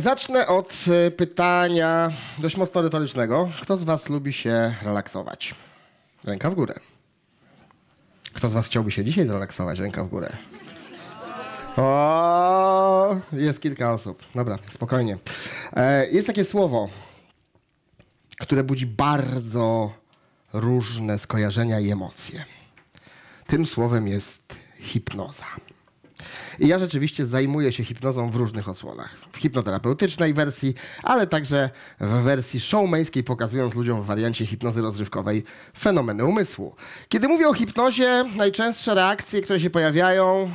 Zacznę od pytania dość mocno retorycznego. Kto z was lubi się relaksować? Ręka w górę. Kto z was chciałby się dzisiaj zrelaksować? Ręka w górę. O, jest kilka osób. Dobra, spokojnie. Jest takie słowo, które budzi bardzo różne skojarzenia i emocje. Tym słowem jest hipnoza. I ja rzeczywiście zajmuję się hipnozą w różnych odsłonach. W hipnoterapeutycznej wersji, ale także w wersji showmańskiej, pokazując ludziom w wariancie hipnozy rozrywkowej fenomeny umysłu. Kiedy mówię o hipnozie, najczęstsze reakcje, które się pojawiają: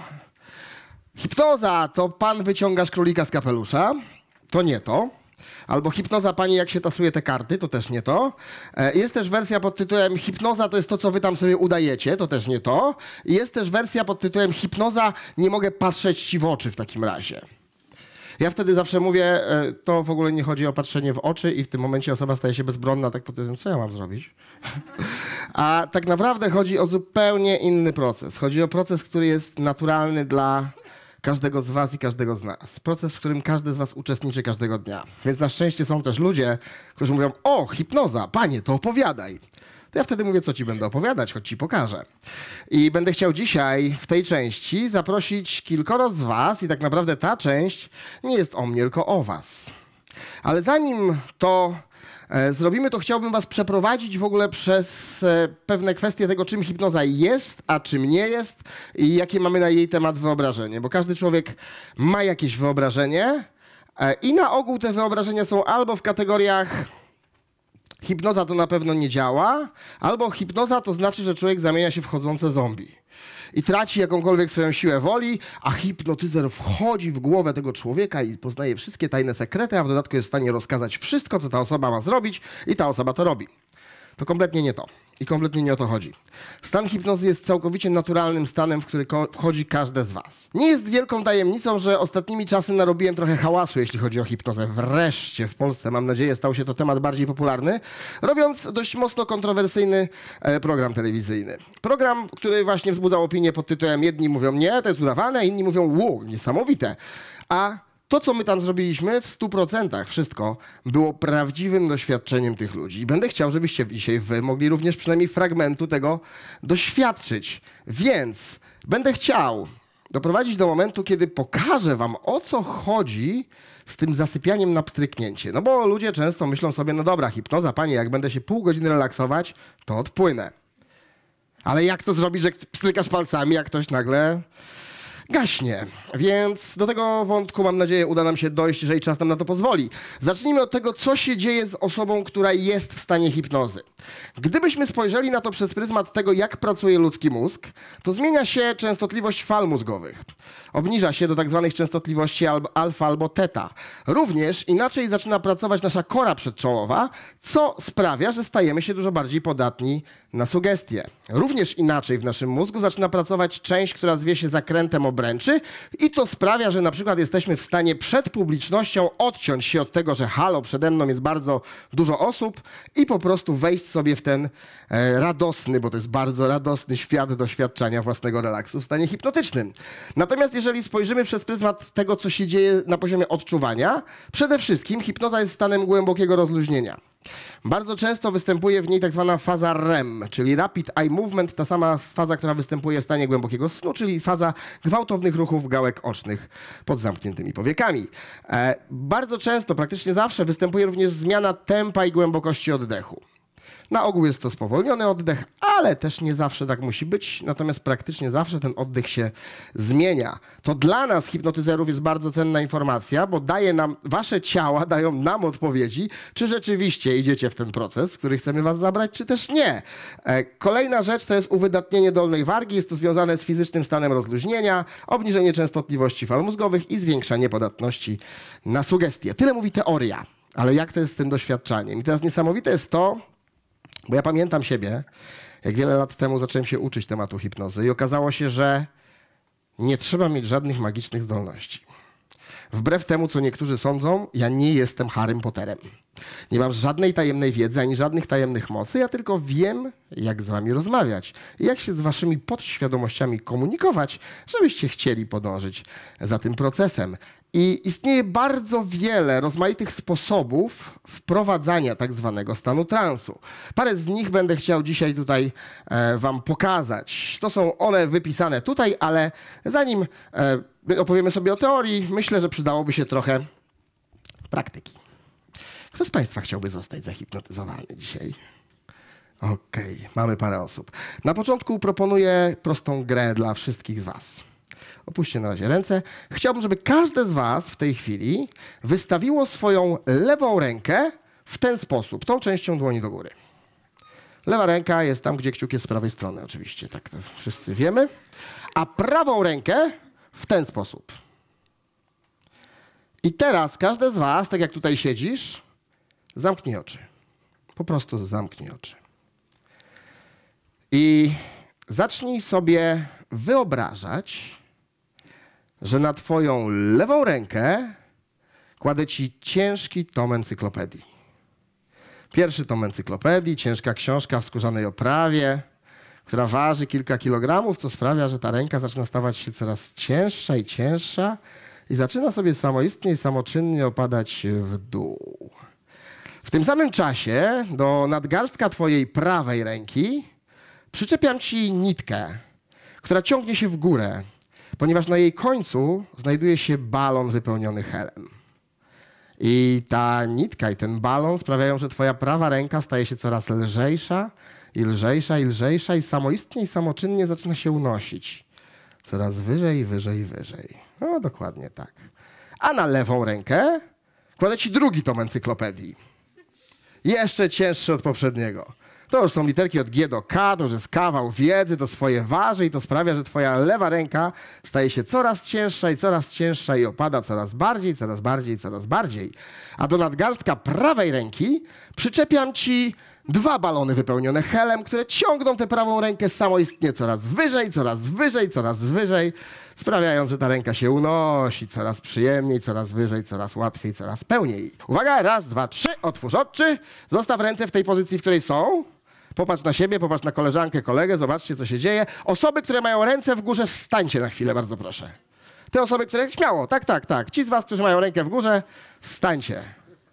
hipnoza to pan wyciągasz królika z kapelusza, to nie to. Albo hipnoza pani, jak się tasuje te karty, to też nie to. Jest też wersja pod tytułem hipnoza to jest to, co wy tam sobie udajecie, to też nie to. I jest też wersja pod tytułem hipnoza, nie mogę patrzeć ci w oczy w takim razie. Ja wtedy zawsze mówię, to w ogóle nie chodzi o patrzenie w oczy i w tym momencie osoba staje się bezbronna, tak pod tytułem, co ja mam zrobić? A tak naprawdę chodzi o zupełnie inny proces. Chodzi o proces, który jest naturalny dla każdego z was i każdego z nas. Proces, w którym każdy z was uczestniczy każdego dnia. Więc na szczęście są też ludzie, którzy mówią: o, hipnoza, panie, to opowiadaj. To ja wtedy mówię, co ci będę opowiadać, choć ci pokażę. I będę chciał dzisiaj w tej części zaprosić kilkoro z was i tak naprawdę ta część nie jest o mnie, tylko o was. Ale zanim to zrobimy, to chciałbym was przeprowadzić w ogóle przez pewne kwestie tego, czym hipnoza jest, a czym nie jest i jakie mamy na jej temat wyobrażenie. Bo każdy człowiek ma jakieś wyobrażenie i na ogół te wyobrażenia są albo w kategoriach hipnoza to na pewno nie działa, albo hipnoza to znaczy, że człowiek zamienia się w chodzące zombie i traci jakąkolwiek swoją siłę woli, a hipnotyzer wchodzi w głowę tego człowieka i poznaje wszystkie tajne sekrety, a w dodatku jest w stanie rozkazać wszystko, co ta osoba ma zrobić i ta osoba to robi. To kompletnie nie to. I kompletnie nie o to chodzi. Stan hipnozy jest całkowicie naturalnym stanem, w który wchodzi każde z was. Nie jest wielką tajemnicą, że ostatnimi czasy narobiłem trochę hałasu, jeśli chodzi o hipnozę. Wreszcie w Polsce, mam nadzieję, stał się to temat bardziej popularny, robiąc dość mocno kontrowersyjny program telewizyjny. Program, który właśnie wzbudzał opinię pod tytułem: jedni mówią nie, to jest udawane, inni mówią niesamowite. A to, co my tam zrobiliśmy, w 100% wszystko było prawdziwym doświadczeniem tych ludzi. I będę chciał, żebyście dzisiaj wy mogli również przynajmniej fragmentu tego doświadczyć. Więc będę chciał doprowadzić do momentu, kiedy pokażę wam, o co chodzi z tym zasypianiem na pstryknięcie. No bo ludzie często myślą sobie: no dobra, hipnoza, panie, jak będę się pół godziny relaksować, to odpłynę. Ale jak to zrobić, że pstrykasz palcami, jak ktoś nagle gaśnie. Więc do tego wątku, mam nadzieję, uda nam się dojść, jeżeli czas nam na to pozwoli. Zacznijmy od tego, co się dzieje z osobą, która jest w stanie hipnozy. Gdybyśmy spojrzeli na to przez pryzmat tego, jak pracuje ludzki mózg, to zmienia się częstotliwość fal mózgowych. Obniża się do tak zwanych częstotliwości alfa albo teta. Również inaczej zaczyna pracować nasza kora przedczołowa, co sprawia, że stajemy się dużo bardziej podatni na sugestie. Również inaczej w naszym mózgu zaczyna pracować część, która zwie się zakrętem obręczy i to sprawia, że na przykład jesteśmy w stanie przed publicznością odciąć się od tego, że halo, przede mną jest bardzo dużo osób i po prostu wejść sobie w ten radosny, bo to jest bardzo radosny świat doświadczania własnego relaksu w stanie hipnotycznym. Natomiast jeżeli spojrzymy przez pryzmat tego, co się dzieje na poziomie odczuwania, przede wszystkim hipnoza jest stanem głębokiego rozluźnienia. Bardzo często występuje w niej tak zwana faza REM, czyli Rapid Eye Movement, ta sama faza, która występuje w stanie głębokiego snu, czyli faza gwałtownych ruchów gałek ocznych pod zamkniętymi powiekami. Bardzo często, praktycznie zawsze, występuje również zmiana tempa i głębokości oddechu. Na ogół jest to spowolniony oddech, ale też nie zawsze tak musi być, natomiast praktycznie zawsze ten oddech się zmienia. To dla nas, hipnotyzerów, jest bardzo cenna informacja, bo daje nam, wasze ciała dają nam odpowiedzi, czy rzeczywiście idziecie w ten proces, w który chcemy was zabrać, czy też nie. Kolejna rzecz to jest uwydatnienie dolnej wargi. Jest to związane z fizycznym stanem rozluźnienia, obniżenie częstotliwości fal mózgowych i zwiększanie podatności na sugestie. Tyle mówi teoria, ale jak to jest z tym doświadczaniem? I teraz niesamowite jest to, bo ja pamiętam siebie, jak wiele lat temu zacząłem się uczyć tematu hipnozy i okazało się, że nie trzeba mieć żadnych magicznych zdolności. Wbrew temu, co niektórzy sądzą, ja nie jestem Harrym Potterem. Nie mam żadnej tajemnej wiedzy, ani żadnych tajemnych mocy, ja tylko wiem, jak z wami rozmawiać i jak się z waszymi podświadomościami komunikować, żebyście chcieli podążyć za tym procesem. I istnieje bardzo wiele rozmaitych sposobów wprowadzania tak zwanego stanu transu. Parę z nich będę chciał dzisiaj tutaj wam pokazać. To są one wypisane tutaj, ale zanim opowiemy sobie o teorii, myślę, że przydałoby się trochę praktyki. Kto z państwa chciałby zostać zahipnotyzowany dzisiaj? Okej, mamy parę osób. Na początku proponuję prostą grę dla wszystkich was. Opuśćcie na razie ręce. Chciałbym, żeby każde z was w tej chwili wystawiło swoją lewą rękę w ten sposób, tą częścią dłoni do góry. Lewa ręka jest tam, gdzie kciuk jest z prawej strony, oczywiście, tak to wszyscy wiemy. A prawą rękę w ten sposób. I teraz każde z was, tak jak tutaj siedzisz, zamknij oczy. Po prostu zamknij oczy. I zacznij sobie wyobrażać, że na twoją lewą rękę kładę ci ciężki tom encyklopedii. Pierwszy tom encyklopedii, ciężka książka w skórzanej oprawie, która waży kilka kilogramów, co sprawia, że ta ręka zaczyna stawać się coraz cięższa i cięższa i zaczyna sobie samoistnie i samoczynnie opadać w dół. W tym samym czasie do nadgarstka twojej prawej ręki przyczepiam ci nitkę, która ciągnie się w górę, ponieważ na jej końcu znajduje się balon wypełniony helem. I ta nitka i ten balon sprawiają, że twoja prawa ręka staje się coraz lżejsza i lżejsza i lżejsza i samoistnie i samoczynnie zaczyna się unosić. Coraz wyżej, wyżej, wyżej. No dokładnie tak. A na lewą rękę kładę ci drugi tom encyklopedii. Jeszcze cięższy od poprzedniego. To już są literki od G do K, to już jest kawał wiedzy, to swoje waży i to sprawia, że twoja lewa ręka staje się coraz cięższa i opada coraz bardziej, coraz bardziej, coraz bardziej. A do nadgarstka prawej ręki przyczepiam ci dwa balony wypełnione helem, które ciągną tę prawą rękę samoistnie coraz wyżej, coraz wyżej, coraz wyżej, sprawiając, że ta ręka się unosi coraz przyjemniej, coraz wyżej, coraz łatwiej, coraz pełniej. Uwaga, raz, dwa, trzy, otwórz oczy, zostaw ręce w tej pozycji, w której są. Popatrz na siebie, popatrz na koleżankę, kolegę, zobaczcie, co się dzieje. Osoby, które mają ręce w górze, wstańcie na chwilę, bardzo proszę. Te osoby, które... Śmiało, tak, tak, tak. Ci z was, którzy mają rękę w górze, wstańcie.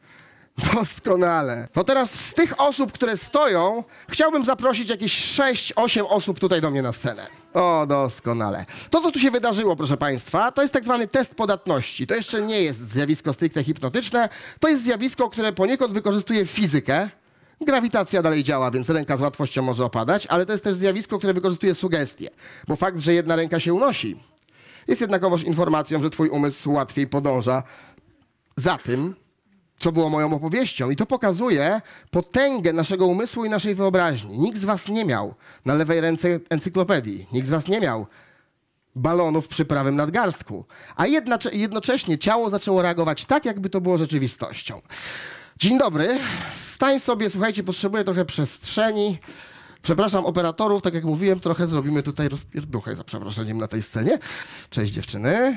Doskonale. To teraz z tych osób, które stoją, chciałbym zaprosić jakieś 6-8 osób tutaj do mnie na scenę. O, doskonale. To, co tu się wydarzyło, proszę państwa, to jest tak zwany test podatności. To jeszcze nie jest zjawisko stricte hipnotyczne. To jest zjawisko, które poniekąd wykorzystuje fizykę. Grawitacja dalej działa, więc ręka z łatwością może opadać, ale to jest też zjawisko, które wykorzystuje sugestie. Bo fakt, że jedna ręka się unosi, jest jednakowoż informacją, że twój umysł łatwiej podąża za tym, co było moją opowieścią. I to pokazuje potęgę naszego umysłu i naszej wyobraźni. Nikt z was nie miał na lewej ręce encyklopedii. Nikt z was nie miał balonów przy prawym nadgarstku. A jednocześnie ciało zaczęło reagować tak, jakby to było rzeczywistością. Dzień dobry. Stań sobie, słuchajcie, potrzebuję trochę przestrzeni. Przepraszam operatorów, tak jak mówiłem, trochę zrobimy tutaj rozpierduchę, za przeproszeniem, na tej scenie. Cześć dziewczyny.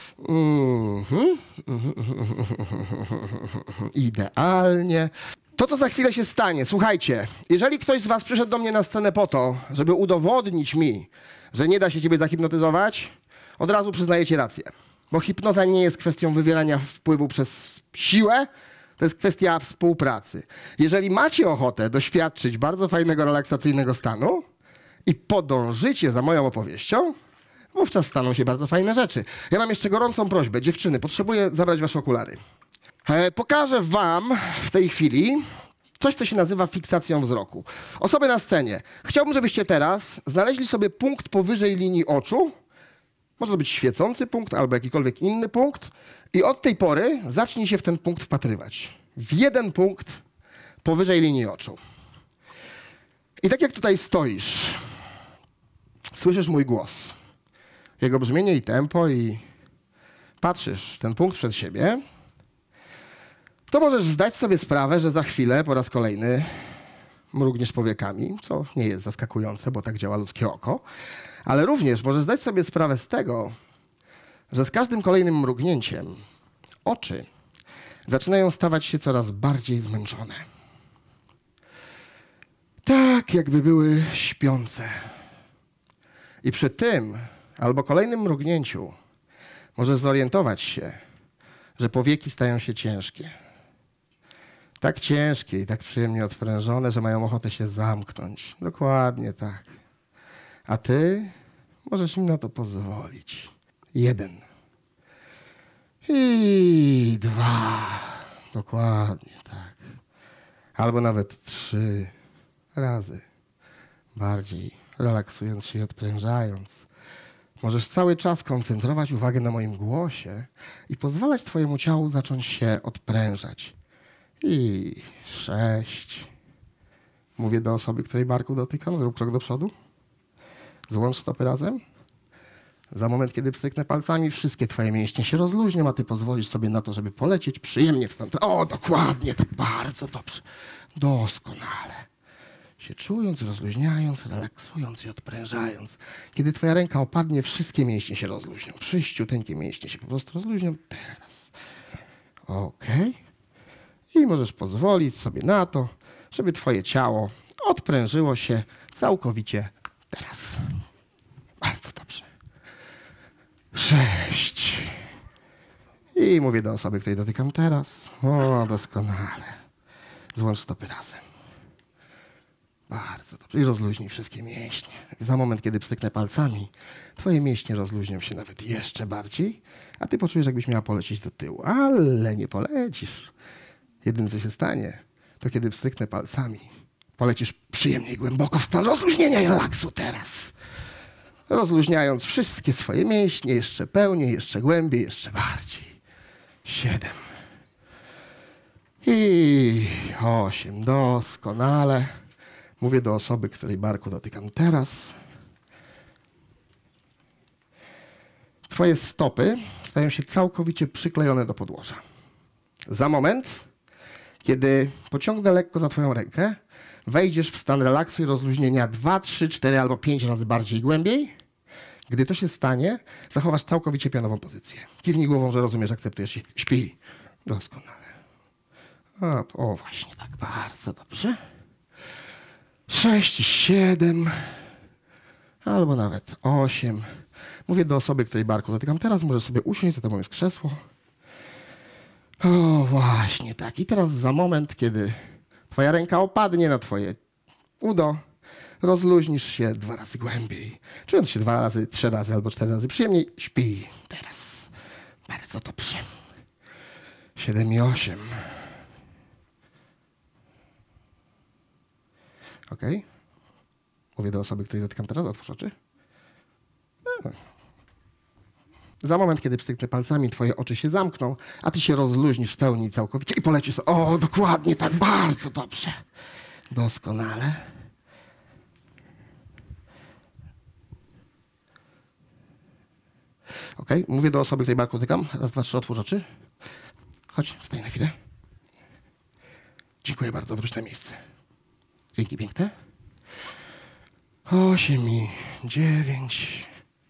Idealnie. To, co za chwilę się stanie, słuchajcie, jeżeli ktoś z was przyszedł do mnie na scenę po to, żeby udowodnić mi, że nie da się ciebie zahipnotyzować, od razu przyznajecie rację. Bo hipnoza nie jest kwestią wywierania wpływu przez siłę, to jest kwestia współpracy. Jeżeli macie ochotę doświadczyć bardzo fajnego, relaksacyjnego stanu i podążycie za moją opowieścią, wówczas staną się bardzo fajne rzeczy. Ja mam jeszcze gorącą prośbę. Dziewczyny, potrzebuję zabrać wasze okulary. Pokażę wam w tej chwili coś, co się nazywa fiksacją wzroku. Osoby na scenie. Chciałbym, żebyście teraz znaleźli sobie punkt powyżej linii oczu. Może to być świecący punkt albo jakikolwiek inny punkt. I od tej pory zacznij się w ten punkt wpatrywać. W jeden punkt powyżej linii oczu. I tak jak tutaj stoisz, słyszysz mój głos. Jego brzmienie i tempo i patrzysz w ten punkt przed siebie, to możesz zdać sobie sprawę, że za chwilę po raz kolejny mrugniesz powiekami, co nie jest zaskakujące, bo tak działa ludzkie oko, ale również możesz zdać sobie sprawę z tego, że z każdym kolejnym mrugnięciem oczy zaczynają stawać się coraz bardziej zmęczone. Tak, jakby były śpiące. I przy tym albo kolejnym mrugnięciu możesz zorientować się, że powieki stają się ciężkie. Tak ciężkie i tak przyjemnie odprężone, że mają ochotę się zamknąć. Dokładnie tak. A ty możesz im na to pozwolić. 1. I 2. Dokładnie tak. Albo nawet 3 razy. Bardziej relaksując się i odprężając. Możesz cały czas koncentrować uwagę na moim głosie i pozwalać twojemu ciału zacząć się odprężać. I 6. Mówię do osoby, której barku dotykam. Zrób krok do przodu. Złącz stopy razem. Za moment, kiedy pstryknę palcami, wszystkie twoje mięśnie się rozluźnią, a ty pozwolisz sobie na to, żeby polecieć przyjemnie w stan. O, dokładnie, tak bardzo dobrze. Doskonale. Się czując, rozluźniając, relaksując i odprężając. Kiedy twoja ręka opadnie, wszystkie mięśnie się rozluźnią. Wszyściuteńkie mięśnie się po prostu rozluźnią. Teraz. Okej. I możesz pozwolić sobie na to, żeby twoje ciało odprężyło się całkowicie teraz. Bardzo dobrze. 6. I mówię do osoby, której dotykam teraz. O, doskonale. Złącz stopy razem. Bardzo dobrze. I rozluźnij wszystkie mięśnie. Za moment, kiedy pstryknę palcami, twoje mięśnie rozluźnią się nawet jeszcze bardziej, a ty poczujesz, jakbyś miała polecieć do tyłu. Ale nie polecisz. Jedyne, co się stanie, to kiedy pstryknę palcami, polecisz przyjemnie i głęboko w stan rozluźnienia i relaksu teraz. Rozluźniając wszystkie swoje mięśnie jeszcze pełniej, jeszcze głębiej, jeszcze bardziej. 7. I 8. Doskonale. Mówię do osoby, której barku dotykam teraz. Twoje stopy stają się całkowicie przyklejone do podłoża. Za moment, kiedy pociągnę lekko za twoją rękę, wejdziesz w stan relaksu i rozluźnienia 2, 3, 4 albo 5 razy bardziej i głębiej. Gdy to się stanie, zachowasz całkowicie pionową pozycję. Kiwnij głową, że rozumiesz, akceptujesz się. Śpi. Doskonale. O, właśnie tak, bardzo dobrze. 6, 7, albo nawet 8. Mówię do osoby, której barku dotykam teraz, może sobie usiąść, za tobą jest krzesło. O, właśnie tak. I teraz za moment, kiedy twoja ręka opadnie na twoje udo, rozluźnisz się 2 razy głębiej. Czując się 2 razy, 3 razy albo 4 razy przyjemniej, śpi teraz. Bardzo dobrze. 7 i 8. Okej. Mówię do osoby, której dotykam teraz, otwórz oczy. Za moment, kiedy pstryknę palcami, twoje oczy się zamkną, a ty się rozluźnisz w pełni całkowicie i polecisz. O, dokładnie tak, bardzo dobrze. Doskonale. Okej, mówię do osoby, której barku dotykam. Raz, 2, 3, otwórz oczy. Chodź, wstań na chwilę. Dziękuję bardzo, wróć na miejsce. Dzięki piękne. 8 i 9.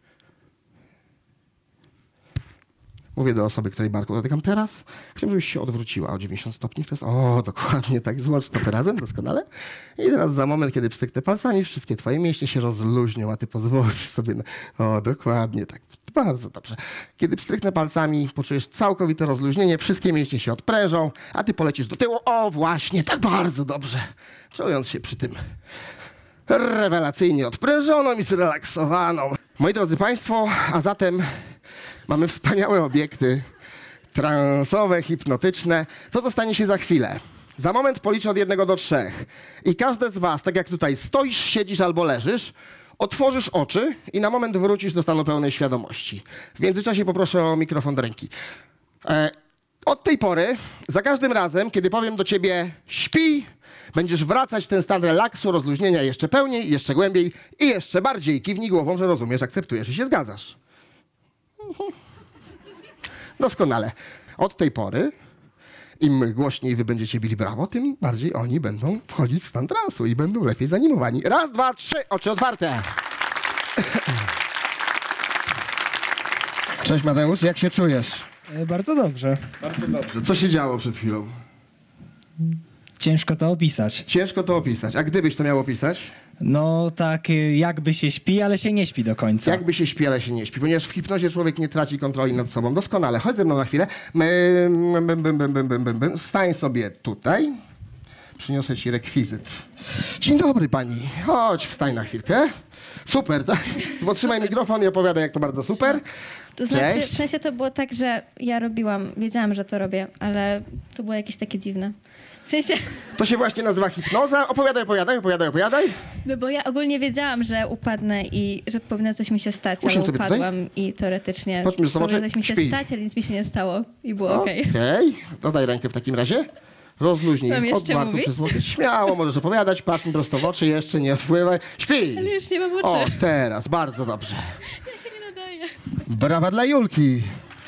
Mówię do osoby, której barku dotykam teraz. Chciałbym, żebyś się odwróciła o 90 stopni. O, dokładnie tak. Złącz stopy razem, doskonale. I teraz za moment, kiedy pstryknę palcami, wszystkie twoje mięśnie się rozluźnią, a ty pozwolisz sobie na... O, dokładnie tak. Bardzo dobrze. Kiedy pstryknę palcami, poczujesz całkowite rozluźnienie, wszystkie mięśnie się odprężą, a ty polecisz do tyłu. O, właśnie, tak bardzo dobrze. Czując się przy tym rewelacyjnie odprężoną i zrelaksowaną. Moi drodzy Państwo, a zatem mamy wspaniałe obiekty transowe, hipnotyczne. To zostanie się za chwilę. Za moment policzę od 1 do 3. I każde z was, tak jak tutaj stoisz, siedzisz albo leżysz, otworzysz oczy i na moment wrócisz do stanu pełnej świadomości. W międzyczasie poproszę o mikrofon do ręki. Od tej pory, za każdym razem, kiedy powiem do ciebie śpi, będziesz wracać w ten stan relaksu, rozluźnienia jeszcze pełniej, jeszcze głębiej i jeszcze bardziej. Kiwnij głową, że rozumiesz, akceptujesz i się zgadzasz. Doskonale. Od tej pory, im głośniej wy będziecie bili brawo, tym bardziej oni będą wchodzić w stan transu i będą lepiej zanimowani. Raz, 2, 3, oczy otwarte. Cześć Mateusz, jak się czujesz? Bardzo dobrze. Bardzo dobrze. Co się działo przed chwilą? Ciężko to opisać. Ciężko to opisać. A gdybyś to miał opisać? No tak jakby się śpi, ale się nie śpi do końca. Jakby się śpi, ale się nie śpi, ponieważ w hipnozie człowiek nie traci kontroli nad sobą. Doskonale. Chodź ze mną na chwilę. Stań sobie tutaj. Przyniosę ci rekwizyt. Dzień dobry pani. Chodź, wstań na chwilkę. Super, tak? Potrzymaj mikrofon i opowiadaj, jak to bardzo super. To znaczy, Cześć. w sensie to było tak, że ja wiedziałam, że to robię, ale to było jakieś takie dziwne. W sensie, To się właśnie nazywa hipnoza. Opowiadaj. no bo ja ogólnie wiedziałam, że upadnę i że powinno coś mi się stać, Usiądź ale sobie upadłam i teoretycznie Patrz mi w powinno oczy. coś mi się Śpij. stać, ale nic mi się nie stało i było okej. Okej. Dodaj rękę w takim razie. Rozluźnij Mam od jeszcze barku mówić? przez łokieć. Śmiało, możesz opowiadać. Patrz mi prosto w oczy, jeszcze nie wpływaj. Śpij! Ale już nie mam oczu. O, teraz, bardzo dobrze. Ja się nie nadaję. Brawa dla Julki.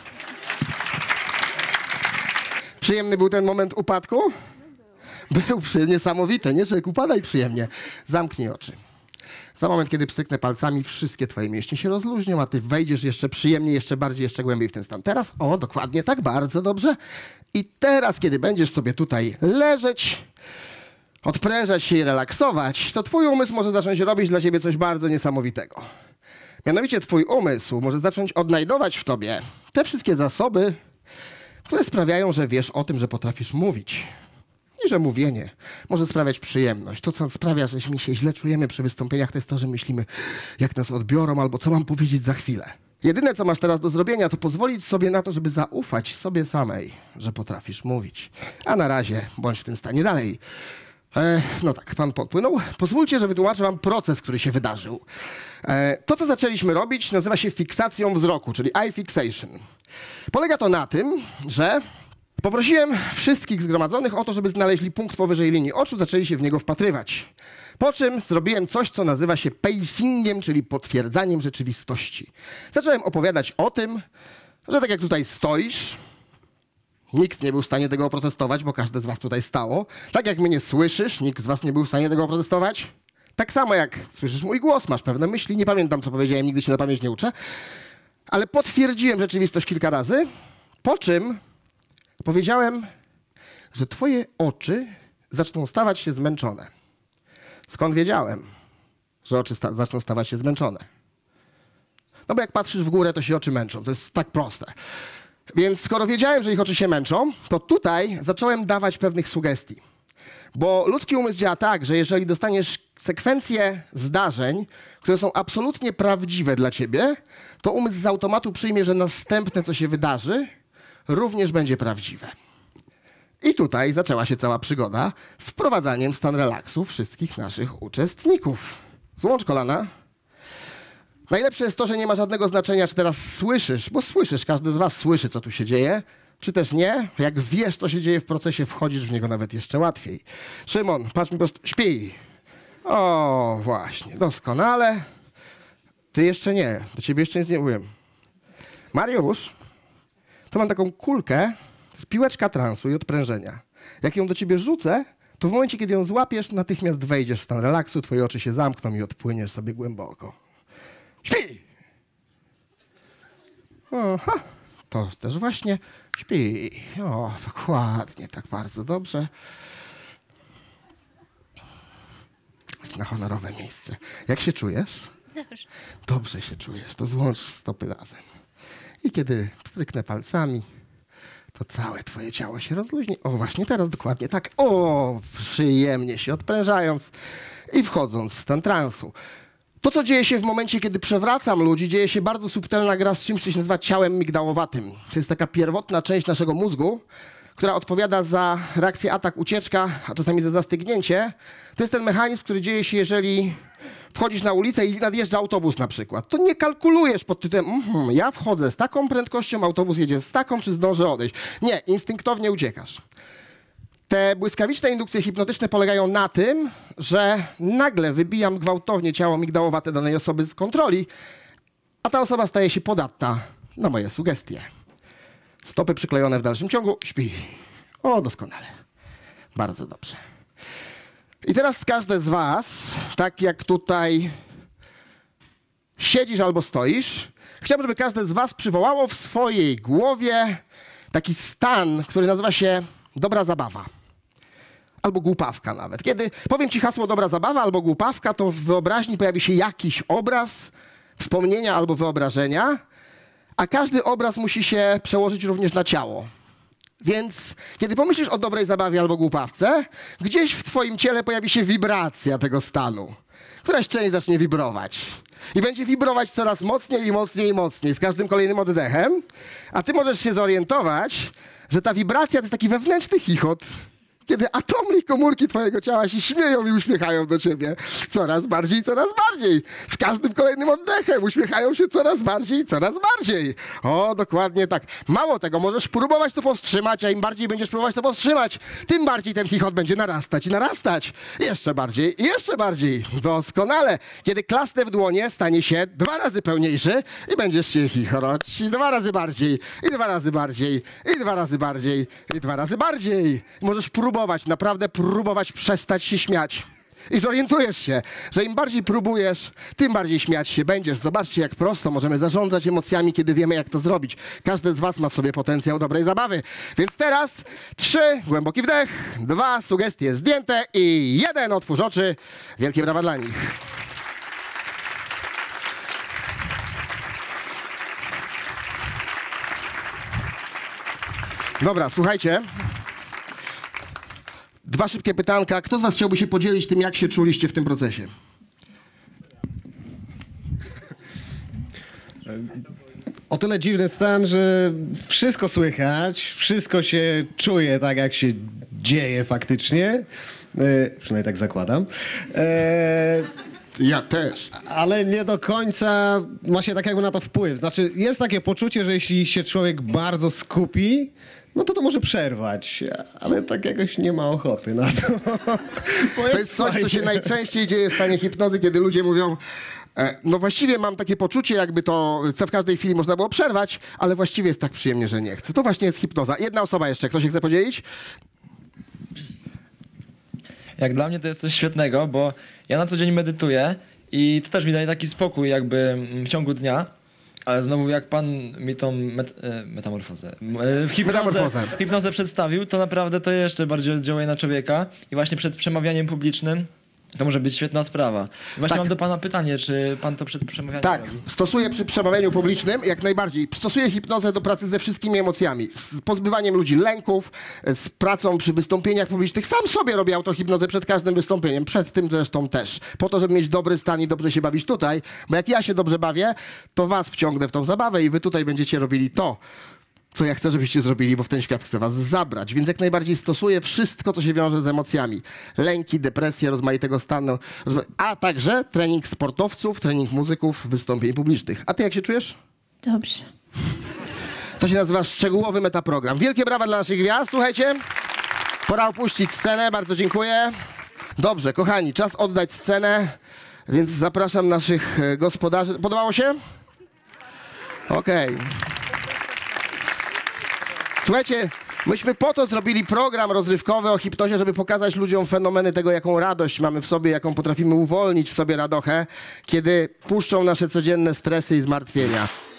Przyjemny był ten moment upadku? Był niesamowity, nie? Człowiek upada i przyjemnie. Zamknij oczy. Za moment, kiedy pstryknę palcami, wszystkie twoje mięśnie się rozluźnią, a ty wejdziesz jeszcze przyjemniej, jeszcze bardziej, jeszcze głębiej w ten stan. Teraz, o, dokładnie tak, bardzo dobrze. I teraz, kiedy będziesz sobie tutaj leżeć, odprężać się i relaksować, to twój umysł może zacząć robić dla ciebie coś bardzo niesamowitego. Mianowicie twój umysł może zacząć odnajdować w tobie te wszystkie zasoby, które sprawiają, że wiesz o tym, że potrafisz mówić. I że mówienie może sprawiać przyjemność. To, co sprawia, że my się źle czujemy przy wystąpieniach, to jest to, że myślimy, jak nas odbiorą albo co mam powiedzieć za chwilę. Jedyne, co masz teraz do zrobienia, to pozwolić sobie na to, żeby zaufać sobie samej, że potrafisz mówić. A na razie bądź w tym stanie dalej. No tak, pan podpłynął. Pozwólcie, że wytłumaczę wam proces, który się wydarzył. To, co zaczęliśmy robić, nazywa się fiksacją wzroku, czyli eye fixation. Polega to na tym, że poprosiłem wszystkich zgromadzonych o to, żeby znaleźli punkt powyżej linii oczu, zaczęli się w niego wpatrywać. Po czym zrobiłem coś, co nazywa się pacingiem, czyli potwierdzaniem rzeczywistości. Zacząłem opowiadać o tym, że tak jak tutaj stoisz, nikt nie był w stanie tego oprotestować, bo każdy z was tutaj stało. Tak jak mnie słyszysz, nikt z was nie był w stanie tego oprotestować. Tak samo jak słyszysz mój głos, masz pewne myśli, nie pamiętam, co powiedziałem, nigdy się na pamięć nie uczę. Ale potwierdziłem rzeczywistość kilka razy, po czym powiedziałem, że twoje oczy zaczną stawać się zmęczone. Skąd wiedziałem, że oczy zaczną stawać się zmęczone? No bo jak patrzysz w górę, to się oczy męczą. To jest tak proste. Więc skoro wiedziałem, że ich oczy się męczą, to tutaj zacząłem dawać pewnych sugestii. Bo ludzki umysł działa tak, że jeżeli dostaniesz sekwencję zdarzeń, które są absolutnie prawdziwe dla ciebie, to umysł z automatu przyjmie, że następne, co się wydarzy, również będzie prawdziwe. I tutaj zaczęła się cała przygoda z wprowadzaniem w stan relaksu wszystkich naszych uczestników. Złącz kolana. Najlepsze jest to, że nie ma żadnego znaczenia, czy teraz słyszysz, bo słyszysz, każdy z was słyszy, co tu się dzieje, czy też nie. Jak wiesz, co się dzieje w procesie, wchodzisz w niego nawet jeszcze łatwiej. Szymon, patrz mi prosto, śpij. O, właśnie, doskonale. Ty jeszcze nie, do ciebie jeszcze nic nie mówiłem. Mariusz, to mam taką kulkę, to jest piłeczka transu i odprężenia. Jak ją do ciebie rzucę, to w momencie, kiedy ją złapiesz, natychmiast wejdziesz w stan relaksu, twoje oczy się zamkną i odpłyniesz sobie głęboko. Śpi! Aha, to też właśnie śpi. O, dokładnie, tak bardzo dobrze. Chodź na honorowe miejsce. Jak się czujesz? Dobrze. Dobrze się czujesz, to złącz stopy razem. I kiedy stryknę palcami, to całe twoje ciało się rozluźni. O, właśnie teraz dokładnie tak. O, przyjemnie się odprężając i wchodząc w stan transu. To, co dzieje się w momencie, kiedy przewracam ludzi, dzieje się bardzo subtelna gra z czymś, co się nazywa ciałem migdałowatym. To jest taka pierwotna część naszego mózgu, która odpowiada za reakcję atak-ucieczka, a czasami za zastygnięcie. To jest ten mechanizm, który dzieje się, jeżeli wchodzisz na ulicę i nadjeżdża autobus na przykład. To nie kalkulujesz pod tytułem, ja wchodzę z taką prędkością, autobus jedzie z taką, czy zdążę odejść. Nie, instynktownie uciekasz. Te błyskawiczne indukcje hipnotyczne polegają na tym, że nagle wybijam gwałtownie ciało migdałowate danej osoby z kontroli, a ta osoba staje się podatna na moje sugestie. Stopy przyklejone w dalszym ciągu, śpi. O, doskonale. Bardzo dobrze. I teraz każde z was, tak jak tutaj siedzisz albo stoisz, chciałbym, żeby każde z was przywołało w swojej głowie taki stan, który nazywa się dobra zabawa. albo głupawka nawet. Kiedy powiem ci hasło dobra zabawa albo głupawka, to w wyobraźni pojawi się jakiś obraz, wspomnienia albo wyobrażenia, a każdy obraz musi się przełożyć również na ciało. Więc kiedy pomyślisz o dobrej zabawie albo głupawce, gdzieś w twoim ciele pojawi się wibracja tego stanu. Któraś część zacznie wibrować. I będzie wibrować coraz mocniej i mocniej i mocniej z każdym kolejnym oddechem, a ty możesz się zorientować, że ta wibracja to jest taki wewnętrzny chichot, kiedy atomy i komórki twojego ciała się śmieją i uśmiechają do ciebie coraz bardziej i coraz bardziej. Z każdym kolejnym oddechem uśmiechają się coraz bardziej i coraz bardziej. O, dokładnie tak. Mało tego, możesz próbować to powstrzymać, a im bardziej będziesz próbować to powstrzymać, tym bardziej ten chichot będzie narastać i narastać. Jeszcze bardziej i jeszcze bardziej. Doskonale. Kiedy klasnę w dłonie, stanie się 2 razy pełniejszy i będziesz się chichoroć 2 razy bardziej i 2 razy bardziej i 2 razy bardziej i 2 razy bardziej. Możesz próbować, naprawdę próbować przestać się śmiać. I zorientujesz się, że im bardziej próbujesz, tym bardziej śmiać się będziesz. Zobaczcie, jak prosto możemy zarządzać emocjami, kiedy wiemy, jak to zrobić. Każdy z was ma w sobie potencjał dobrej zabawy. Więc teraz 3, głęboki wdech, 2, sugestie zdjęte i 1, otwórz oczy. Wielkie brawa dla nich. Dobra, słuchajcie. 2 szybkie pytanka. Kto z was chciałby się podzielić tym, jak się czuliście w tym procesie? O tyle dziwny stan, że wszystko słychać, wszystko się czuje tak, jak się dzieje faktycznie. Przynajmniej tak zakładam. Ja też. Ale nie do końca ma się tak jakby na to wpływ. Znaczy, jest takie poczucie, że jeśli się człowiek bardzo skupi, no to może przerwać, ale tak jakoś nie ma ochoty na to. To jest coś, co się najczęściej dzieje w stanie hipnozy, kiedy ludzie mówią, no właściwie mam takie poczucie, jakby to co w każdej chwili można było przerwać, ale właściwie jest tak przyjemnie, że nie chcę. To właśnie jest hipnoza. Jedna osoba jeszcze. Kto się chce podzielić? Jak dla mnie to jest coś świetnego, bo ja na co dzień medytuję i to też mi daje taki spokój jakby w ciągu dnia. Ale znowu jak pan mi tą metamorfozę, hipnozę przedstawił, to naprawdę to jeszcze bardziej oddziałuje na człowieka i właśnie przed przemawianiem publicznym to może być świetna sprawa. I właśnie mam do pana pytanie, czy pan to przed przemawianiem Tak, robi? stosuję przy przemawianiu publicznym jak najbardziej. Stosuję hipnozę do pracy ze wszystkimi emocjami. Z pozbywaniem ludzi lęków, z pracą przy wystąpieniach publicznych. Sam sobie robię autohipnozę przed każdym wystąpieniem, przed tym zresztą też. Po to, żeby mieć dobry stan i dobrze się bawić tutaj, bo jak ja się dobrze bawię, to was wciągnę w tą zabawę i wy tutaj będziecie robili to, co ja chcę, żebyście zrobili, bo w ten świat chcę was zabrać. Więc jak najbardziej stosuję wszystko, co się wiąże z emocjami. Lęki, depresje, rozmaitego stanu, a także trening sportowców, trening muzyków, wystąpień publicznych. A ty jak się czujesz? Dobrze. To się nazywa szczegółowy metaprogram. Wielkie brawa dla naszych gwiazd. Słuchajcie, pora opuścić scenę. Bardzo dziękuję. Dobrze, kochani, czas oddać scenę, więc zapraszam naszych gospodarzy. Podobało się? Okej. Słuchajcie, myśmy po to zrobili program rozrywkowy o hipnozie, żeby pokazać ludziom fenomeny tego, jaką radość mamy w sobie, jaką potrafimy uwolnić w sobie radochę, kiedy puszczą nasze codzienne stresy i zmartwienia.